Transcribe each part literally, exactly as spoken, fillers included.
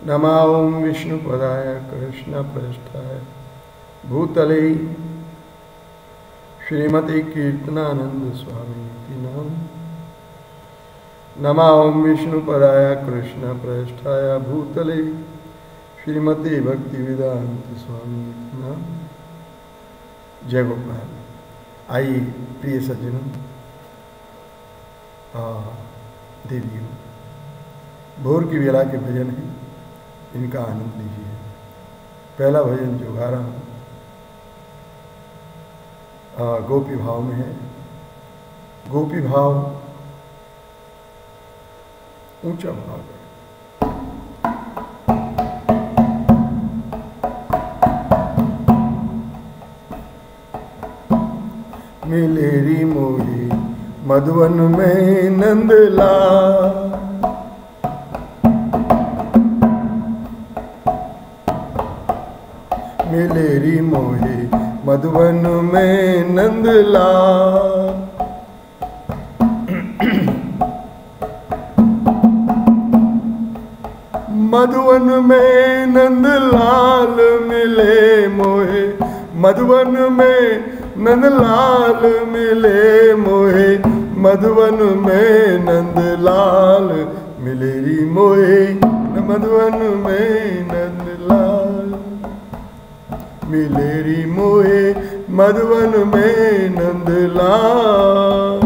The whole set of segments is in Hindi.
नमः ओं विष्णुपदाय कृष्णप्रेष्ठाय भूतले श्रीमती कीर्तनानंद स्वामी नाम। नमः ओं विष्णुपदाय कृष्णप्रेष्ठाय भूतले श्रीमती भक्तिवेदांत स्वामी नाम। जय गोपाल। आइए प्रिय सज्जनों, देवियों, भोर की बेला के भजन है, इनका आनंद लीजिए। पहला भजन जो गा रहा हूँ गोपी भाव में है। गोपी भाव ऊंचा भाव है। मिलेरी मोही मधुवन में नंदला, मिलेरी मोहे मधुवन में नंदला, मधुवन में नंदलाल मिले मोहे, मधुवन में नंदलाल मिले मोहे, मधुवन में नंदलाल मिलेरी मोहे, मधुवन में नंदलाल मिलेरी मोहे, मधुवन में नंदलाल।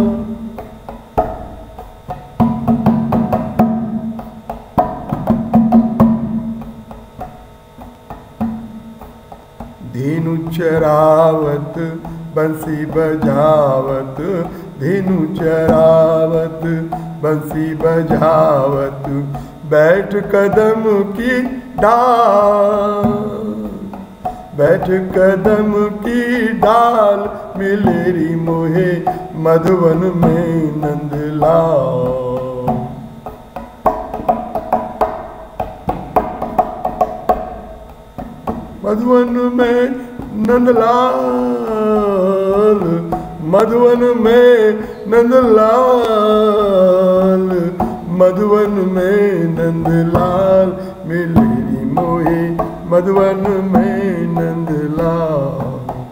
धेनु चरावत बंसी बजावत, धेनु चरावत बंसी बजावत, बैठ कदम की डाल, बैठ कदम की डाल मिलेरी मोहे, मधुवन में नंदलाल। मधुवन में नंदलाल, मधुवन में नंदलाल, मधुवन में नंदलाल मिलेरी मोहे, मधुवन में नंदलाल।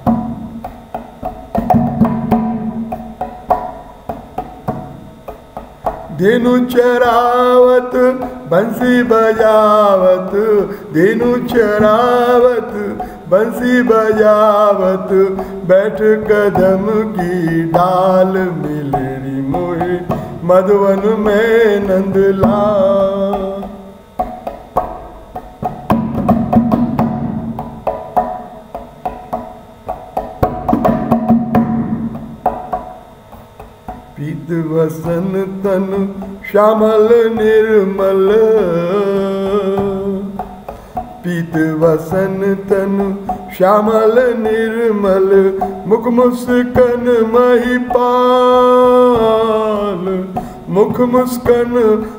धेनु चरावत बंसी बजावत, धेनु चरावत बंसी बजावत, बैठ कदम की डाल मिलेरी मोहे, मधुवन में नंदलाल। पीत वसन तन श्यामल निर्मल, पीत वसन तन श्यामल निर्मल, मुख मुस्कन महिपाल, मुख मुस्कन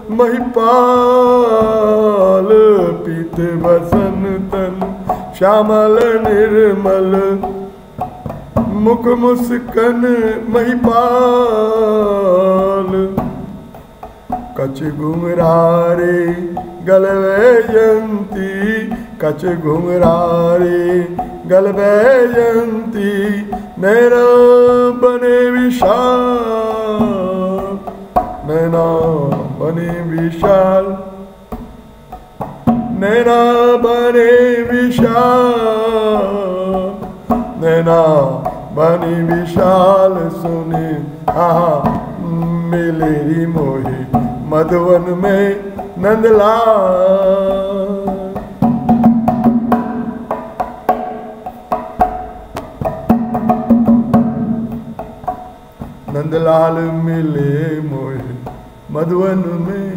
महिपाल, पीत वसन तन श्यामल निर्मल, मुख मुस्कन महिपाल, कच घुंघरारे गलवैजंती, कच घुंघरारे गलवैजंती, नैना बने विशाल, नैना बने विशाल, नैना बने विशाल, नैना बनी विशाल सुने आहा मिलेरी मोहे, मधुवन में नंदलाल। नंदलाल मिले मोहे मधुवन में,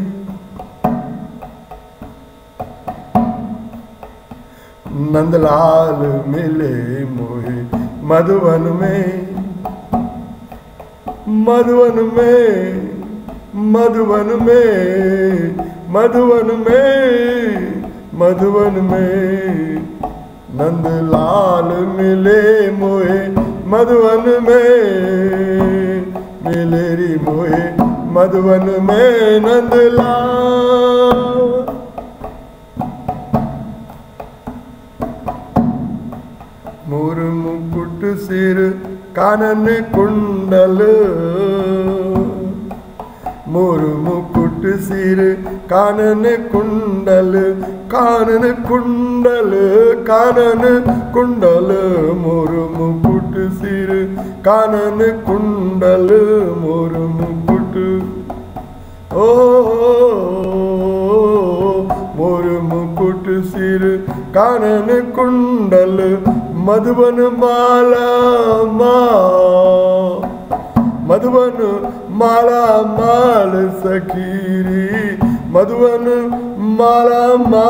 नंदलाल मिले मोहे मधुवन में, मधुवन में, मधुवन में, मधुवन में, मधुवन में, नंदलाल मिले मोहे मधुवन में, मिलेरी मोहे मधुवन में नंदलाल। सिर कानन कुंडल, मोर मुकुट सिर कानन कुंडल, कानन कुंडल कानन कुंडल, मोर मुकुट सिर कानन कुंडल, मोर मुकुट ओ मोर मुकुट सिर कानन कुंडल, मधुबन माला माल, मधुबन माला माल सखीरी, मधुबन माला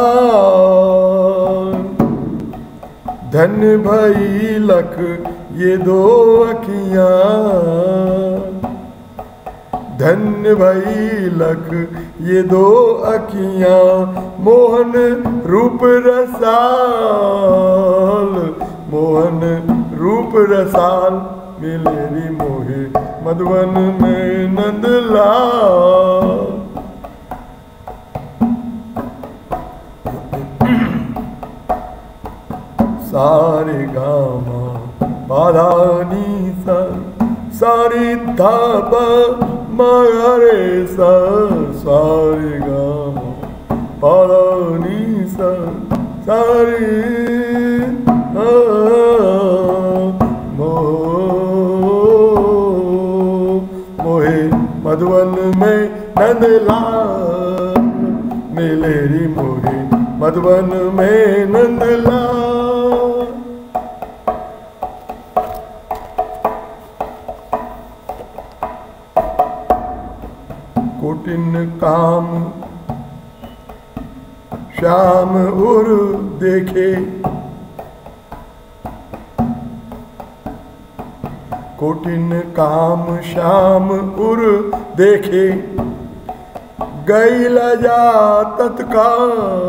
माल। धन्य भई लख ये दो अखियाँ, धन्य भई लख ये दो अखियाँ, मोहन रूप रसाल, मोहन रूप रसाल, मिलेरी मोहे मधुबन में नंदलाल। सारे गामा पाधानी सा, सारी धापा मारे सा, सारे गामा पाधानी सा, सारी मोहे मधुबन में नंदलाल, मिलेरी मोहे मधुबन में नंदलाल। कोटिन काम श्याम उर देखे, कोटिन काम श्याम उर देखे, गई लजा तत्काल,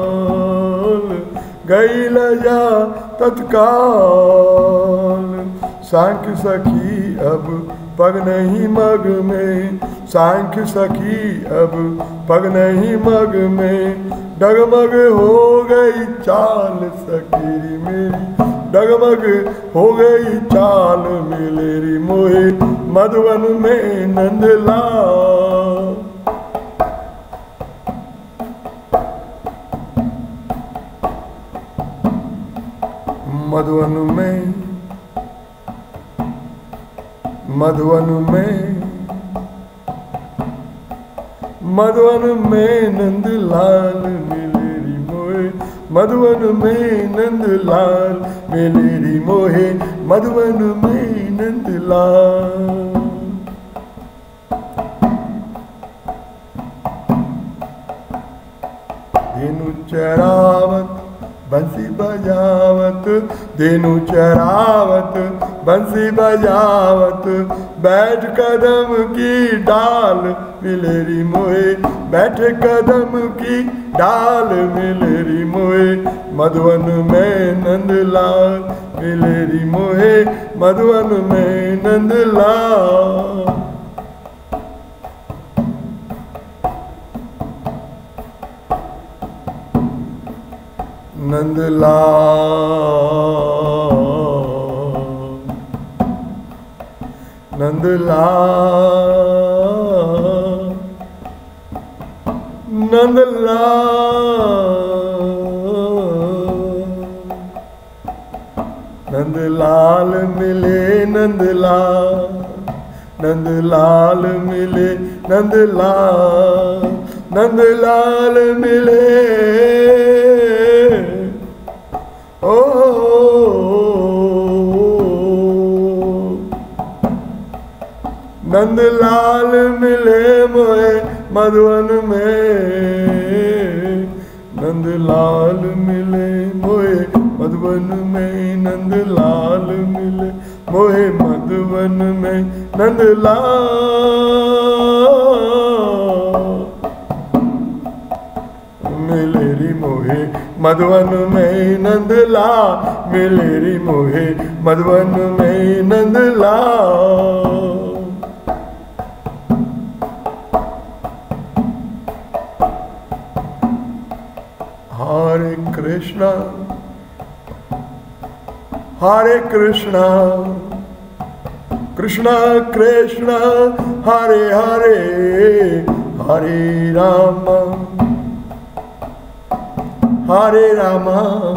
गई लजा तत्काल। सांख्य सखी अब पग नहीं मग में, सांख्य सखी अब पग नहीं मग में, डगमग हो गई चाल सखीरी मेरी, डगमग हो गई चाल मिलेरी मोहे मधुबन में नंदलाल। मधुबन में मधुबन में मधुबन में नंदलाल मिलेरी मोहे, मधुबन में नंदलाल मिलेरी मोहे, मधुबन में नंदलाल। धेनु चरावत बंसी बजावत, धेनु चरावत बंसी बजावत, बैठ कदम की डाल मिलेरी मोहे, बैठ कदम की डाल मिलेरी मोहे, मधुबन में नंदलाल मिलेरी मोहे, मधुबन में नंदलाल। नंदलाल नंदलाल नंदलाल नंदलाल मिले नंदलाल, नंदलाल मिले नंदलाल, नंदलाल मिले ओ नंदलाल मिले मोहे मधुबन में, नंदलाल मिले मोहे मधुबन में, नंदलाल मिले मोहे मधुबन में नंदलाल। मिलेरी मोहे मधुबन में नंदलाल, मिलेरी मोहे मधुबन में नंदलाल। हरे कृष्णा हरे कृष्णा कृष्णा कृष्णा हरे हरे हरे राम हरे राम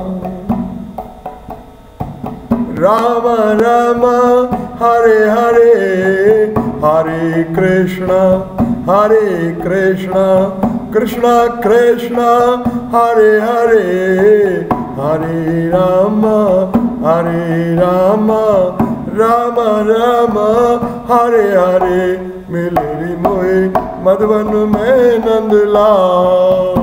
राम राम हरे हरे हरे कृष्णा हरे कृष्णा कृष्णा कृष्णा हरे हरे हरे राम हरे राम राम राम हरे हरे मिलेरी मोहे मधुबन में नंदलाल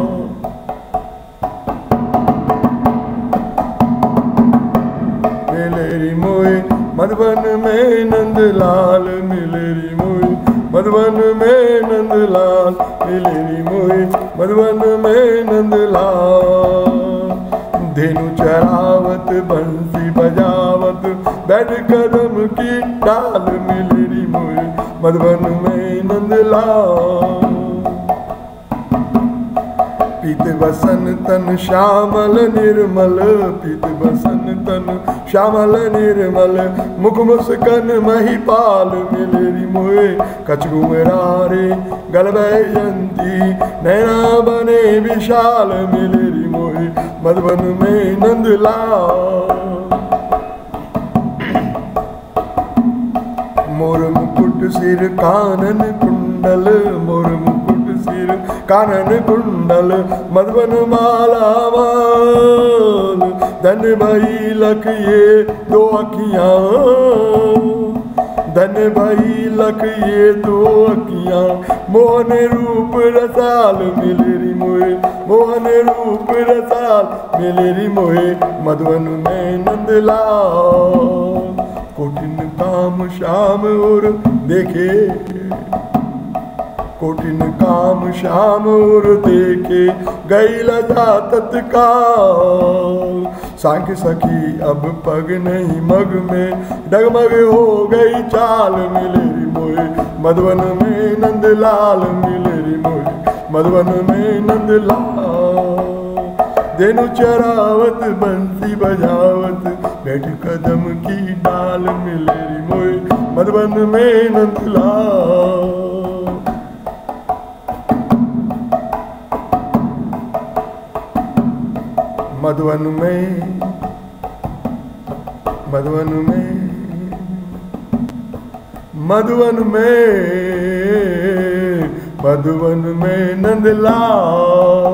मिलेरी मोहे मधुबन में नंदलाल मिलेरी मोहे मधुबन में नंदलाल मिलेरी मोहे मधुबन में नंदलाल धेनु चरावत बंसी बजावत बैठ कदम की डाल मिलेरी मोहे मधुबन में नंदलाल पीत बसन तन श्यामल निर्मल पीत बसन तन श्यामल निर्मल मुख मुस्कन महिपाल मिलेरी मोहे कचघुमरारे गलबयंती नैना बने विशाल मिलेरी मोहे मधुबन में नंदलाल मोर मुकुट सिर कानन कुंडल मोर मुकुट सिर कानन कुंडल मधुबन माला माल धन भाई लख ये दो अखियां धन भाई लख ये दो अखियां मोहन रूप रसाल मिलेरी मोहे मोहन रूप रसाल मिलेरी मोहे मधुबन में नंदलाल कोटिन काम श्याम और देखे कोटिन काम श्याम और देखे गई लजा तत्काल सांख्य सखी अब पग नहीं मग में डगमग हो गई चाल मिलेरी मोहे मधुबन में नंदलाल मिलेरी मोहे मधुबन में नंदलाल धेनु चरावत बंसी बजावत बैठ कदम की डाल मिलेरी मोहे मधुबन में नंदलाल मधुबन में मधुबन में मधुबन में मधुबन में नंदलाल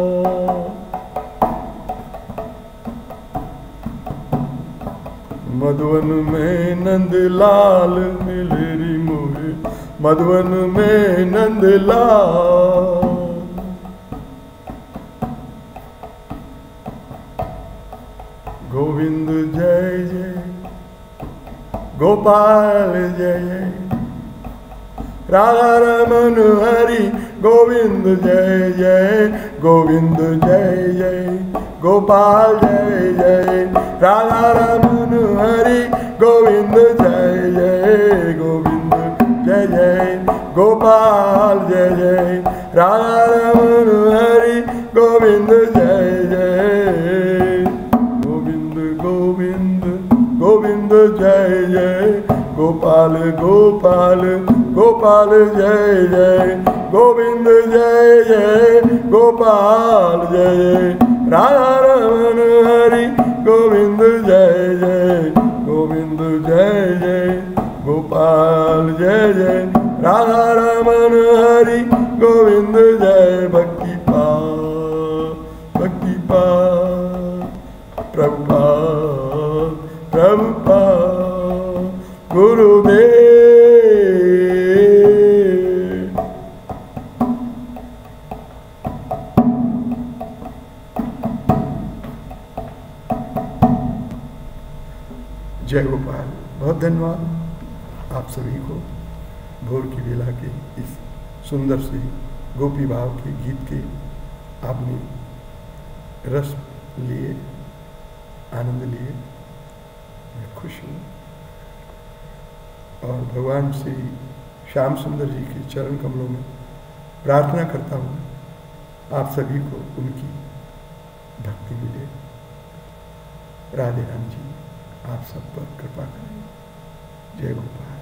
मधुबन में नंदलाल मिलेरी मोहे मधुबन में नंदलाल गोविंद जय जय गोपाल जय जय राधा रमन हरि गोविंद जय जय गोविंद जय जय गोपाल जय जय राधा रमन हरि गोविंद जय जय गोविंद जय जय गोपाल जय जय राधा रमन हरि गोविंद जय जय गोविंद गोविंद गोविंद जय जय गोपाल गोपाल गोपाल जय जय गोविंद जय जय गोपाल जय जय राधा रमन हरि गोविंद जय जय गोविंद जय जय गोपाल जय जय राधा रमन हरि गोविंद जय भक्ति पाल भक्ति पाल प्रभुपाल प्रभुपाल गुरुदेव। जय गोपाल। बहुत धन्यवाद आप सभी को भोर की बेला के इस सुंदर से गोपी भाव के गीत के आपने रस लिए, आनंद लिए। मैं खुश हूँ और भगवान श्री श्याम सुंदर जी के चरण कमलों में प्रार्थना करता हूँ आप सभी को उनकी भक्ति मिले। राधे राम जी। आप सब पर कृपा करें। जय गोपाल।